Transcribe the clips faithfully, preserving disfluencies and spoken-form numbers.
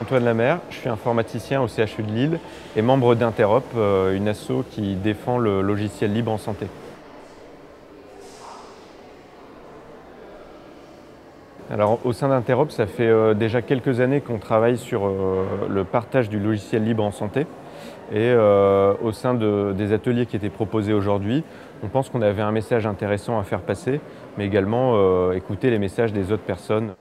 Antoine Lamère, je suis informaticien au C H U de Lille et membre d'Interop, une asso qui défend le logiciel libre en santé. Alors, au sein d'Interop, ça fait euh, déjà quelques années qu'on travaille sur euh, le partage du logiciel libre en santé. Et euh, au sein de, des ateliers qui étaient proposés aujourd'hui, on pense qu'on avait un message intéressant à faire passer, mais également euh, écouter les messages des autres personnes.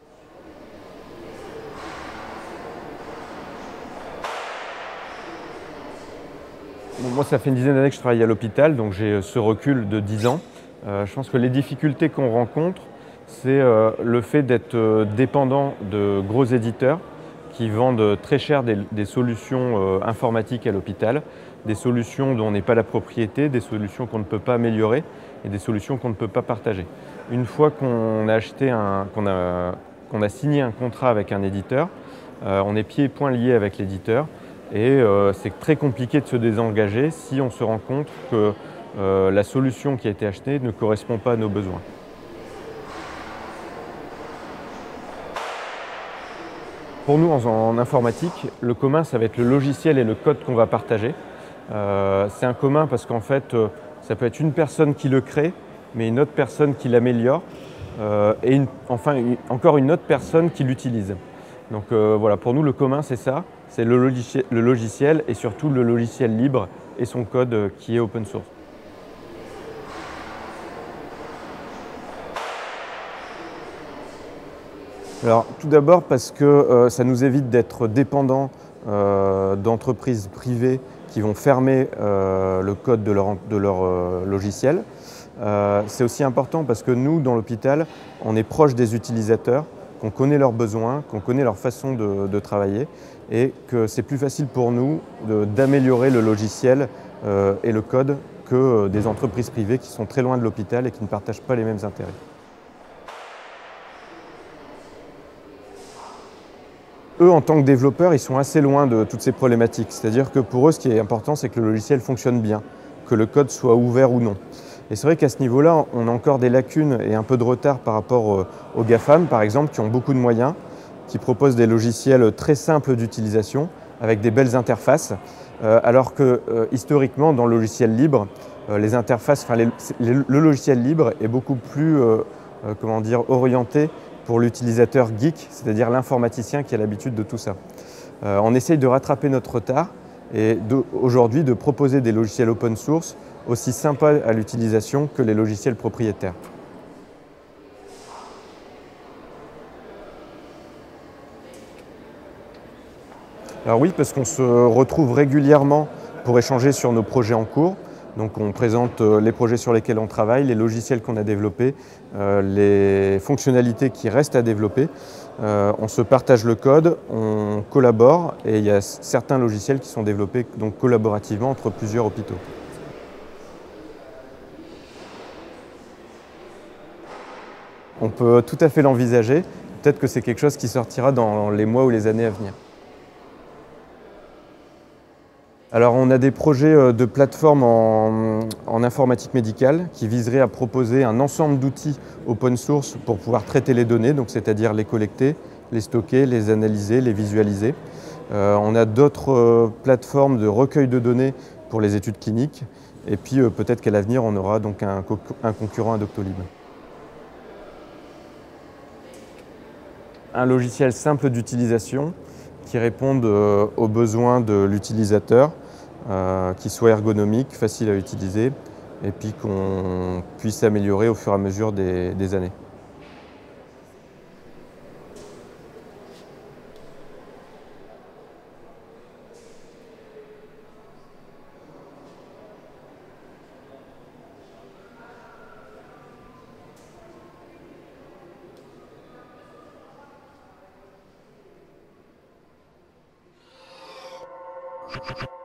Bon, moi, ça fait une dizaine d'années que je travaille à l'hôpital, donc j'ai ce recul de dix ans. Euh, je pense que les difficultés qu'on rencontre, c'est euh, le fait d'être euh, dépendant de gros éditeurs qui vendent très cher des, des solutions euh, informatiques à l'hôpital, des solutions dont on n'est pas la propriété, des solutions qu'on ne peut pas améliorer et des solutions qu'on ne peut pas partager. Une fois qu'on a acheté un, qu'on a, qu'on a signé un contrat avec un éditeur, euh, on est pieds et poings liés avec l'éditeur. Et euh, c'est très compliqué de se désengager si on se rend compte que euh, la solution qui a été achetée ne correspond pas à nos besoins. Pour nous, en, en informatique, le commun, ça va être le logiciel et le code qu'on va partager. Euh, c'est un commun parce qu'en fait, euh, ça peut être une personne qui le crée, mais une autre personne qui l'améliore, euh, et une, enfin une, encore une autre personne qui l'utilise. Donc euh, voilà, pour nous, le commun, c'est ça, c'est le logiciel, le logiciel et surtout le logiciel libre et son code euh, qui est open source. Alors, tout d'abord parce que euh, ça nous évite d'être dépendants euh, d'entreprises privées qui vont fermer euh, le code de leur, de leur euh, logiciel. Euh, c'est aussi important parce que nous, dans l'hôpital, on est proche des utilisateurs, qu'on connaît leurs besoins, qu'on connaît leur façon de, de travailler et que c'est plus facile pour nous d'améliorer le logiciel euh, et le code que des entreprises privées qui sont très loin de l'hôpital et qui ne partagent pas les mêmes intérêts. Eux, en tant que développeurs, ils sont assez loin de toutes ces problématiques. C'est-à-dire que pour eux, ce qui est important, c'est que le logiciel fonctionne bien, que le code soit ouvert ou non. Et c'est vrai qu'à ce niveau-là, on a encore des lacunes et un peu de retard par rapport aux GAFAM, par exemple, qui ont beaucoup de moyens, qui proposent des logiciels très simples d'utilisation, avec des belles interfaces, euh, alors que euh, historiquement, dans le logiciel libre, euh, les interfaces, enfin, les, les, le logiciel libre est beaucoup plus euh, euh, comment dire, orienté pour l'utilisateur geek, c'est-à-dire l'informaticien qui a l'habitude de tout ça. Euh, on essaye de rattraper notre retard et aujourd'hui de proposer des logiciels open source aussi sympas à l'utilisation que les logiciels propriétaires. Alors oui, parce qu'on se retrouve régulièrement pour échanger sur nos projets en cours. Donc on présente les projets sur lesquels on travaille, les logiciels qu'on a développés, euh, les fonctionnalités qui restent à développer. Euh, on se partage le code, on collabore et il y a certains logiciels qui sont développés donc collaborativement entre plusieurs hôpitaux. On peut tout à fait l'envisager. Peut-être que c'est quelque chose qui sortira dans les mois ou les années à venir. Alors on a des projets de plateforme en, en informatique médicale qui viseraient à proposer un ensemble d'outils open source pour pouvoir traiter les données, donc c'est-à-dire les collecter, les stocker, les analyser, les visualiser. Euh, on a d'autres euh, plateformes de recueil de données pour les études cliniques et puis euh, peut-être qu'à l'avenir on aura donc un, un concurrent à Doctolib. Un logiciel simple d'utilisation qui répondent aux besoins de l'utilisateur, euh, qui soit ergonomique, facile à utiliser, et puis qu'on puisse améliorer au fur et à mesure des, des années. You